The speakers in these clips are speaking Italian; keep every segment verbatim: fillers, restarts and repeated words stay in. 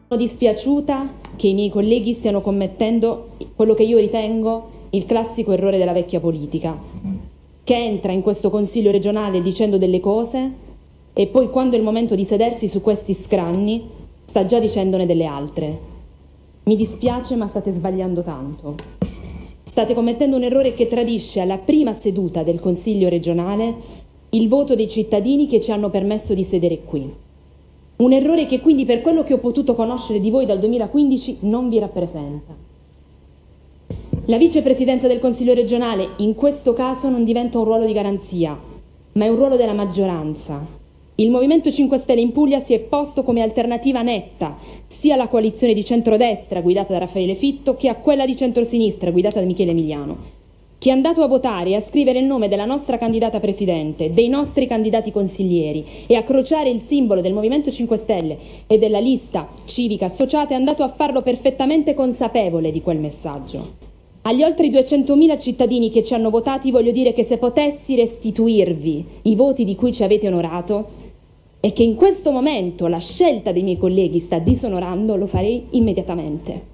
Sono dispiaciuta che i miei colleghi stiano commettendo quello che io ritengo il classico errore della vecchia politica, che entra in questo Consiglio regionale dicendo delle cose e poi, quando è il momento di sedersi su questi scranni, sta già dicendone delle altre. Mi dispiace, ma state sbagliando tanto. State commettendo un errore che tradisce alla prima seduta del Consiglio regionale il voto dei cittadini che ci hanno permesso di sedere qui. Un errore che quindi, per quello che ho potuto conoscere di voi dal duemilaquindici, non vi rappresenta. La vicepresidenza del Consiglio regionale in questo caso non diventa un ruolo di garanzia, ma è un ruolo della maggioranza. Il Movimento cinque Stelle in Puglia si è posto come alternativa netta sia alla coalizione di centrodestra guidata da Raffaele Fitto che a quella di centrosinistra guidata da Michele Emiliano. Chi è andato a votare e a scrivere il nome della nostra candidata presidente, dei nostri candidati consiglieri e a crociare il simbolo del Movimento cinque Stelle e della lista civica associata è andato a farlo perfettamente consapevole di quel messaggio. Agli oltre duecentomila cittadini che ci hanno votati voglio dire che se potessi restituirvi i voti di cui ci avete onorato e che in questo momento la scelta dei miei colleghi sta disonorando, lo farei immediatamente.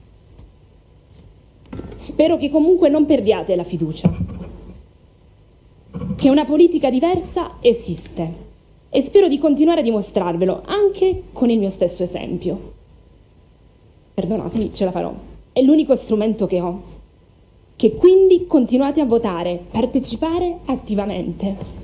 Spero che comunque non perdiate la fiducia, che una politica diversa esiste e spero di continuare a dimostrarvelo anche con il mio stesso esempio. Perdonatemi, ce la farò. È l'unico strumento che ho. Che quindi continuate a votare, partecipare attivamente.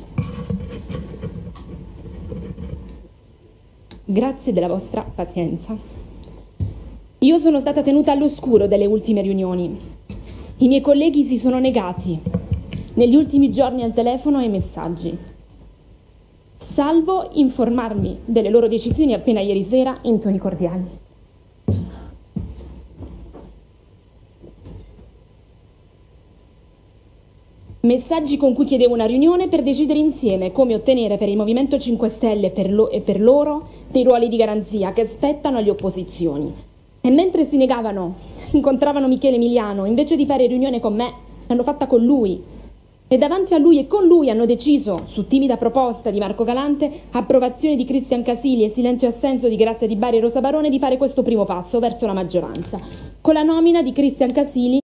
Grazie della vostra pazienza. Io sono stata tenuta all'oscuro delle ultime riunioni. I miei colleghi si sono negati negli ultimi giorni al telefono e ai messaggi, salvo informarmi delle loro decisioni appena ieri sera in toni cordiali. Messaggi con cui chiedevo una riunione per decidere insieme come ottenere per il Movimento cinque Stelle per lo, e per loro dei ruoli di garanzia che spettano alle opposizioni. E mentre si negavano, incontravano Michele Emiliano, invece di fare riunione con me, l'hanno fatta con lui. E davanti a lui e con lui hanno deciso, su timida proposta di Marco Galante, approvazione di Cristian Casili e silenzio e assenso di Grazia Di Bari e Rosa Barone, di fare questo primo passo verso la maggioranza, con la nomina di Cristian Casili